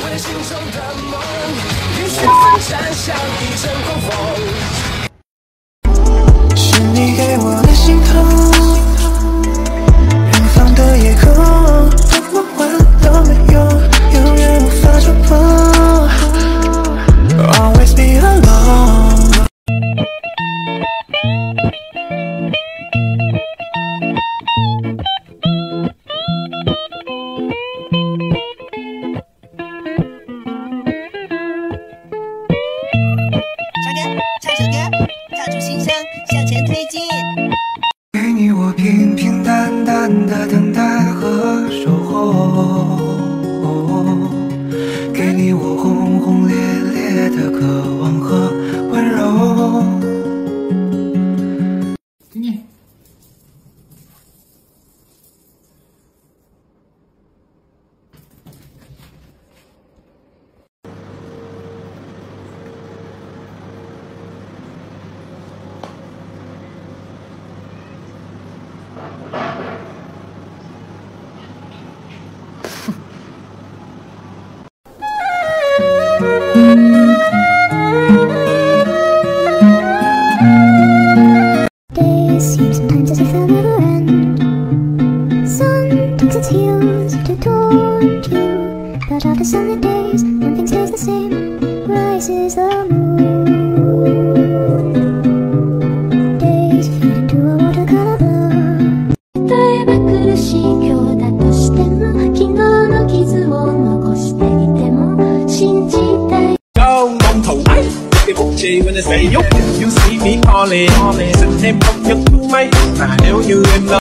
回心中的梦，雨雪纷战像一阵狂风。是你给我的心痛，远方的夜空，怎么挽都没用，永远无法触碰。Always be alone。 唱首歌，跳出心声，向前推进。 给你我平平淡淡的等待和守候，给你我轰轰烈烈的渴望和温柔。给你。 Days seem sometimes as if they'll never end. Sun digs its heels to taunt you, but after sunny days, one thing stays the same: rises the moon. Days fade into a watercolor blur. 例えば苦しい今日だとしても、昨日の傷を残していても信じたい。 long頭帶，你服氣when I say you see me calling，成天撲入都咪，嗱了要遠啦。